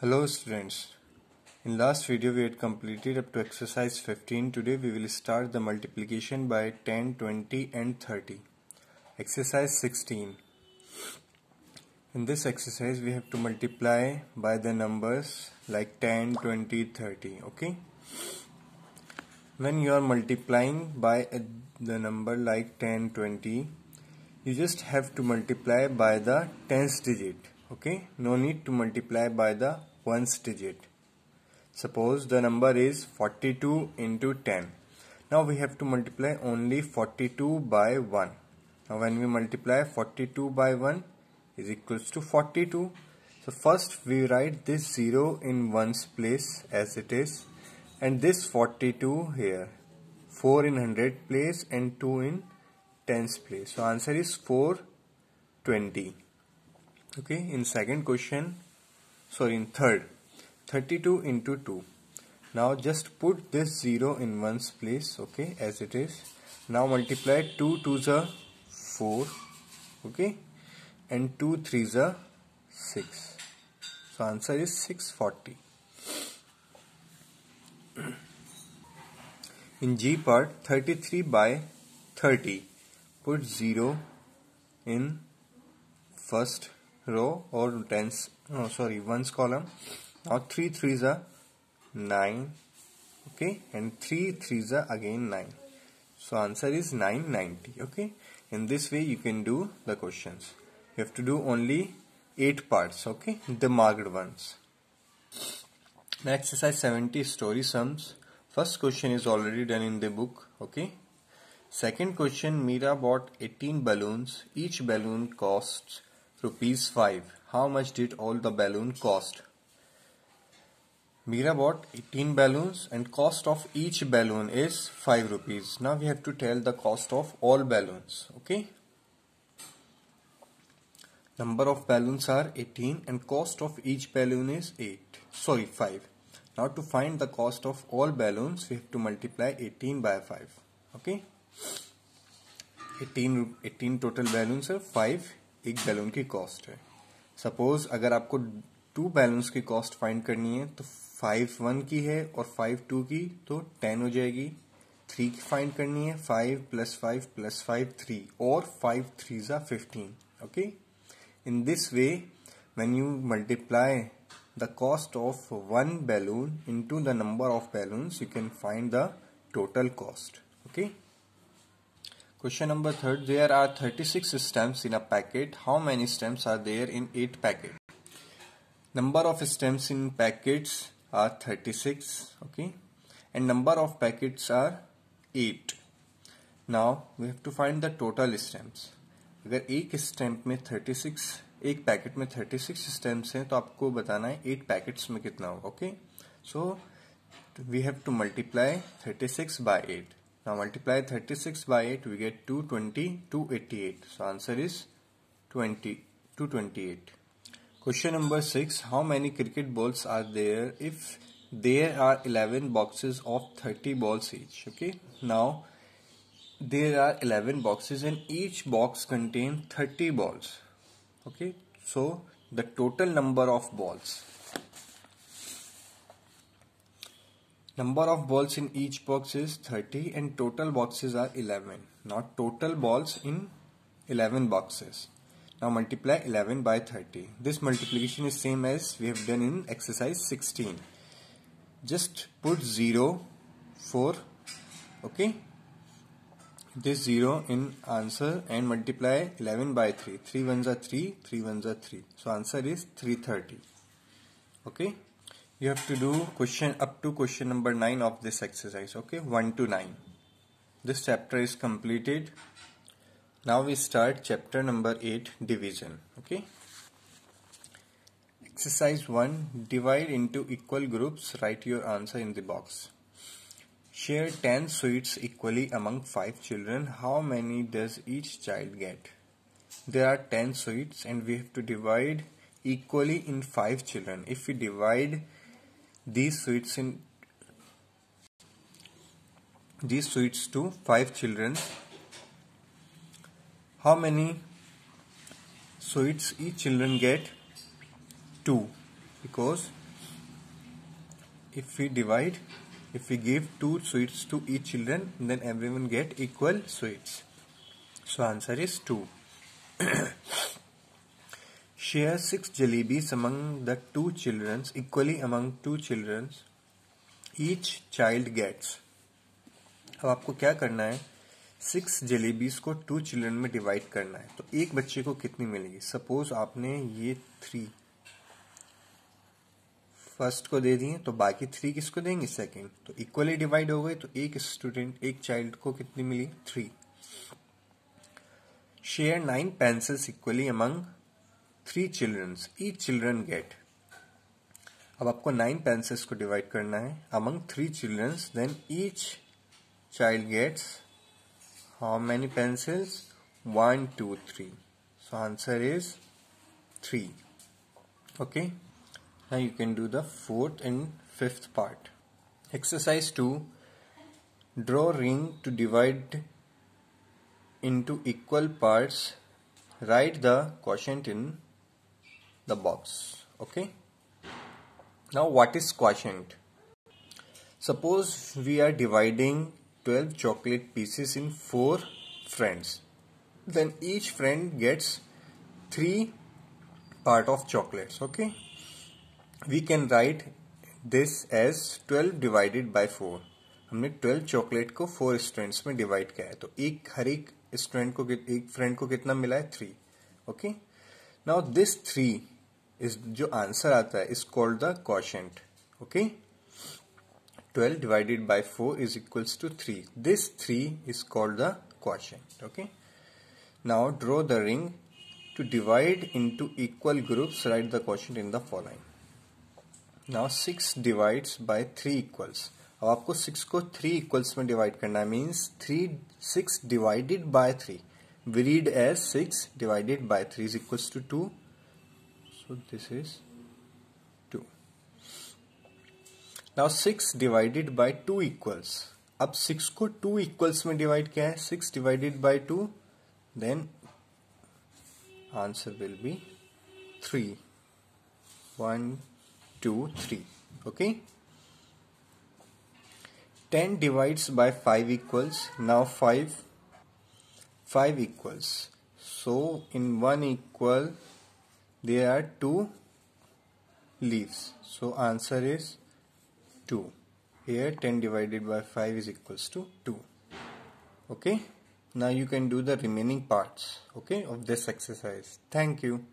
Hello students. In last video we had completed up to exercise 15. Today we will start the multiplication by 10, 20 and 30. Exercise 16. In this exercise we have to multiply by the numbers like 10, 20, 30. Okay. When you are multiplying by the number like 10, 20, you just have to multiply by the tens digit. Okay. No need to multiply by the ones digit. Suppose the number is 42 into 10. Now we have to multiply only 42 by 1. Now when we multiply 42 by 1 is equals to 42. So first we write this 0 in ones place as it is, and this 42 here. 4 in 100 place and 2 in tens place. So answer is 420. Okay, in third, 32 into 2. Now just put this 0 in ones place, okay, as it is. Now multiply 2 2s are 4, okay, and 2 3s are 6. So answer is 640. In G part, 33 by 30. Put 0 in first row or ones column. Now 3 3s are 9, okay, and 3 3s are again 9. So answer is 990. Okay, in this way you can do the questions. You have to do only 8 parts, okay, the marked ones. Now exercise 70, story sums. First question is already done in the book, okay. Second question, Meera bought 18 balloons. Each balloon costs ₹5. How much did all the balloon cost? Meera bought 18 balloons and cost of each balloon is ₹5. Now we have to tell the cost of all balloons, okay. Number of balloons are 18 and cost of each balloon is 5. Now to find the cost of all balloons we have to multiply 18 by 5, okay. 18 total balloons है, 5 एक balloon की cost है. Suppose अगर आपको 2 balloons की cost find करनी है तो 5 1 की है और 5 2 की, तो 10 हो जाएगी. 3 की फाइंड करनी है, 5 + 5 + 5 3, और 5 3s are 15. Okay, in this way when you multiply the cost of one balloon into the number of balloons you can find the total cost. Okay. Question number 3. There are 36 stamps in a packet. How many stamps are there in 8 packets? Number of stamps in packets are 36. Okay. And number of packets are 8. Now we have to find the total stamps. अगर एक stamp में 36, एक packet में 36 stamps हैं तो आपको बताना है 8 पैकेट्स में कितना होगा. Okay. So we have to multiply 36 by 8. Now multiply 36 by 8, we get 220, 288. So answer is 228. Question number 6. How many cricket balls are there if there are 11 boxes of 30 balls each? Okay. Now there are 11 boxes and each box contains 30 balls. Okay. So the total number of balls. Number of balls in each box is 30 and total boxes are 11. Now total balls in 11 boxes. Now multiply 11 by 30. This multiplication is same as we have done in exercise 16. Just put 0 for, okay, this 0 in answer and multiply 11 by 3. 3 ones are 3, 3 ones are 3. So answer is 330. Okay. You have to do question up to question number 9 of this exercise. Okay, 1 to 9. This chapter is completed. Now we start chapter number 8, division. Okay. Exercise 1. Divide into equal groups. Write your answer in the box. Share 10 sweets equally among 5 children. How many does each child get? There are 10 sweets and we have to divide equally in 5 children. If we divide these sweets to 5 children, how many sweets each children get? 2, because if we divide, if we give 2 sweets to each children, then everyone get equal sweets. So answer is 2. Share 6 jalebis among the 2 children, equally among 2 children. Each child gets. अब आपको क्या करना है, 6 jalebis को 2 children में divide करना है. तो एक बच्चे को कितनी मिलेगी? सपोज आपने ये 3 फर्स्ट को दे दिए, तो बाकी 3 किसको देंगे? सेकंड. तो इक्वली डिवाइड हो गए, तो एक स्टूडेंट, एक चाइल्ड को कितनी मिली? 3. Share 9 pencils equally among 3 children, each children get. अब आपको 9 पेंसिल्स को डिवाइड करना है among 3 children, then each child gets how many pencils? 1, 2, 3. So answer is 3. Okay. Now you can do the 4th and 5th part. Exercise 2. Draw ring to divide into equal parts. Write the quotient in the box. Okay. Now what is quotient? Suppose we are dividing 12 chocolate pieces in 4 friends. Then each friend gets 3 part of chocolates. Okay. We can write this as 12 divided by 4. हमने 12 chocolate को 4 students में divide किया है. तो हर एक student को, एक friend को कितना मिला है? 3. ओके. नाउ दिस 3 इज, जो आंसर आता है, is called the quotient. Okay. 12 divided by 4 is equals to 3. This 3 is called the quotient. Okay. Now draw the ring to divide into equal groups. Write the quotient in the following. Now 6 divides by 3 equals. अब आपको 6 को 3 equals में divide करना है. Means 6 divided by 3. We read as 6 divided by 3 is equals to 2. So this is 2. Now 6 divided by 2 equals. अब 6 को 2 equals में divide किया है. 6 divided by 2, then answer will be 3. 1, 2, 3. Okay. 10 divides by 5 equals. Now 5 equals. So in one equal there are 2 leaves. So answer is 2. Here 10 divided by 5 is equals to 2. Okay. Now you can do the remaining parts, okay, of this exercise. Thank you.